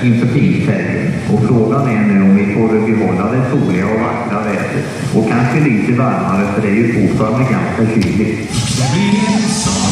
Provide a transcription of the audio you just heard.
inför pingsthelgen. Och frågan är nu om vi får behålla det soliga och vackra vädret. Och kanske lite varmare, för det är ju fortfarande ganska kyligt.